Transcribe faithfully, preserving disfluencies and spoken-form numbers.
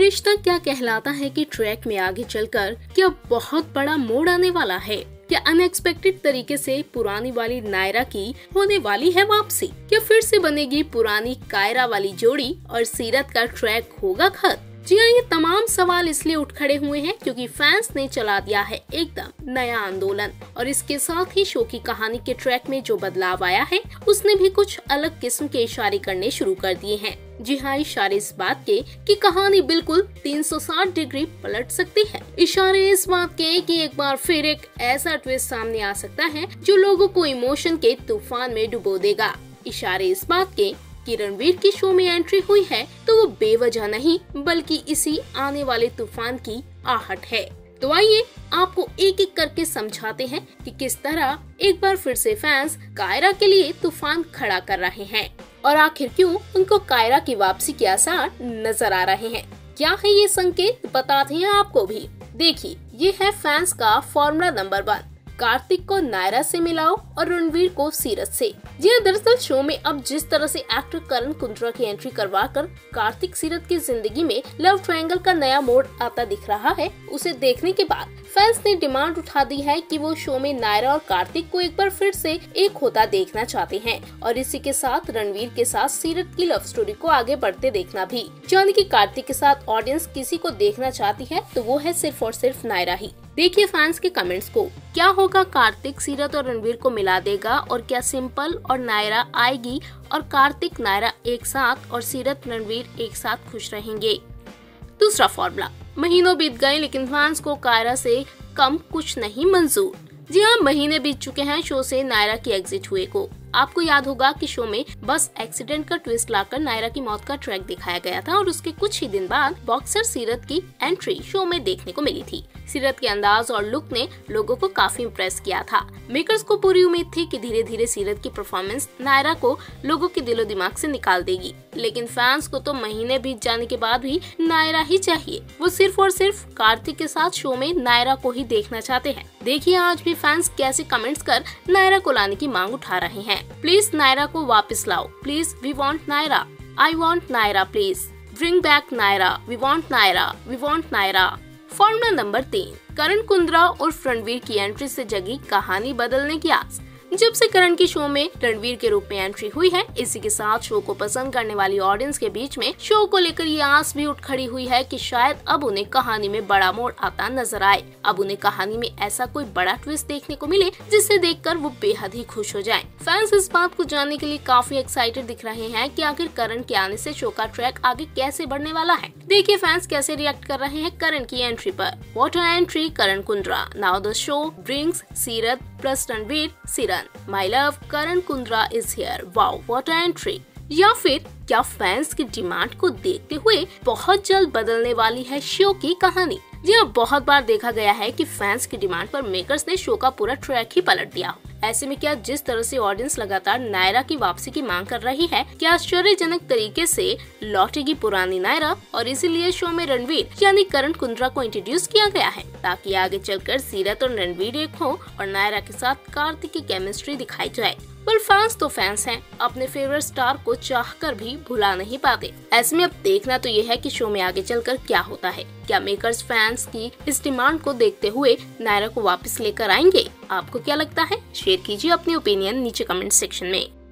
ये रिश्ता क्या कहलाता है कि ट्रैक में आगे चलकर क्या बहुत बड़ा मोड़ आने वाला है। क्या अनएक्सपेक्टेड तरीके से पुरानी वाली नायरा की होने वाली है वापसी। क्या फिर से बनेगी पुरानी कायरा वाली जोड़ी और सीरत का ट्रैक होगा खत्म। जी हाँ, ये तमाम सवाल इसलिए उठ खड़े हुए हैं क्योंकि फैंस ने चला दिया है एकदम नया आंदोलन और इसके साथ ही शो की कहानी के ट्रैक में जो बदलाव आया है उसने भी कुछ अलग किस्म के इशारे करने शुरू कर दिए हैं। जी हाँ, इशारे इस बात के कि कहानी बिल्कुल तीन सौ साठ डिग्री पलट सकती है। इशारे इस बात के कि एक बार फिर एक ऐसा ट्विस्ट सामने आ सकता है जो लोगों को इमोशन के तूफान में डुबो देगा। इशारे इस बात के कि रणवीर की शो में एंट्री हुई है तो वो बेवजह नहीं बल्कि इसी आने वाले तूफान की आहट है। तो आइए आपको एक एक करके समझाते हैं कि किस तरह एक बार फिर से फैंस कायरा के लिए तूफान खड़ा कर रहे हैं और आखिर क्यों उनको कायरा की वापसी के आसार नजर आ रहे हैं। क्या है ये संकेत, बताते हैं आपको भी। देखिए, ये है फैंस का फॉर्मूला नंबर वन, कार्तिक को नायरा से मिलाओ और रणवीर को सीरत से। जी हाँ, दरअसल शो में अब जिस तरह से एक्टर करण कुंद्रा की एंट्री करवा कर कार्तिक सीरत की जिंदगी में लव ट्रायंगल का नया मोड़ आता दिख रहा है, उसे देखने के बाद फैंस ने डिमांड उठा दी है कि वो शो में नायरा और कार्तिक को एक बार फिर से एक होता देखना चाहते हैं और इसी के साथ रणवीर के साथ सीरत की लव स्टोरी को आगे बढ़ते देखना भी। यानी कि कार्तिक के साथ ऑडियंस किसी को देखना चाहती है तो वो है सिर्फ और सिर्फ नायरा ही। देखिए फैंस के कमेंट्स को, क्या होगा कार्तिक सीरत और रणवीर को मिला देगा और क्या सिंपल और नायरा आएगी और कार्तिक नायरा एक साथ और सीरत रणवीर एक साथ खुश रहेंगे। दूसरा फॉर्मूला, महीनों बीत गए लेकिन फैंस को कायरा से कम कुछ नहीं मंजूर। जी हाँ, महीने बीत चुके हैं शो से नायरा की एग्जिट हुए को। आपको याद होगा कि शो में बस एक्सीडेंट का ट्विस्ट लाकर नायरा की मौत का ट्रैक दिखाया गया था और उसके कुछ ही दिन बाद बॉक्सर सीरत की एंट्री शो में देखने को मिली थी। सीरत के अंदाज और लुक ने लोगों को काफी इम्प्रेस किया था। मेकर्स को पूरी उम्मीद थी कि धीरे धीरे सीरत की परफॉर्मेंस नायरा को लोगों के दिलो दिमाग से निकाल देगी, लेकिन फैंस को तो महीने बीत जाने के बाद भी नायरा ही चाहिए। वो सिर्फ और सिर्फ कार्तिक के साथ शो में नायरा को ही देखना चाहते हैं। देखिए आज भी फैंस कैसे कमेंट्स कर नायरा को लाने की मांग उठा रहे हैं। प्लीज नायरा को वापस लाओ, please we want Naira, I want Naira, please bring back Naira, we want Naira, we want Naira. Formula number तीन, करण कुंद्रा और रणवीर की एंट्री से जगी कहानी बदलने की आस। जब से करण की शो में रणवीर के रूप में एंट्री हुई है, इसी के साथ शो को पसंद करने वाली ऑडियंस के बीच में शो को लेकर ये आस भी उठ खड़ी हुई है कि शायद अब उन्हें कहानी में बड़ा मोड़ आता नजर आए। अब उन्हें कहानी में ऐसा कोई बड़ा ट्विस्ट देखने को मिले जिसे देखकर वो बेहद ही खुश हो जाएं। फैंस इस बात को जानने के लिए काफी एक्साइटेड दिख रहे हैं कि आखिर करण के आने से शो का ट्रैक आगे कैसे बढ़ने वाला है। देखिए फैंस कैसे रिएक्ट कर रहे हैं करण की एंट्री पर। What a entry Karan Kundra, now the show brings Seerat plus Ranveer सीरन, my love Karan Kundra is here, wow what a entry. या फिर क्या फैंस की डिमांड को देखते हुए बहुत जल्द बदलने वाली है शो की कहानी। जी हाँ, बहुत बार देखा गया है कि फैंस की डिमांड पर मेकर्स ने शो का पूरा ट्रैक ही पलट दिया। ऐसे में क्या जिस तरह से ऑडियंस लगातार नायरा की वापसी की मांग कर रही है, क्या आश्चर्यजनक तरीके से लौटेगी पुरानी नायरा और इसीलिए शो में रणवीर यानी करण कुंद्रा को इंट्रोड्यूस किया गया है ताकि आगे चलकर सीरत और रणवीर एक हो और नायरा के साथ कार्तिक की केमिस्ट्री दिखाई जाए। पर फैंस तो फैंस हैं, अपने फेवरेट स्टार को चाहकर भी भुला नहीं पाते। ऐसे में अब देखना तो ये है कि शो में आगे चलकर क्या होता है। क्या मेकर्स फैंस की इस डिमांड को देखते हुए नायरा को वापस लेकर आएंगे? आपको क्या लगता है? शेयर कीजिए अपनी ओपिनियन नीचे कमेंट सेक्शन में।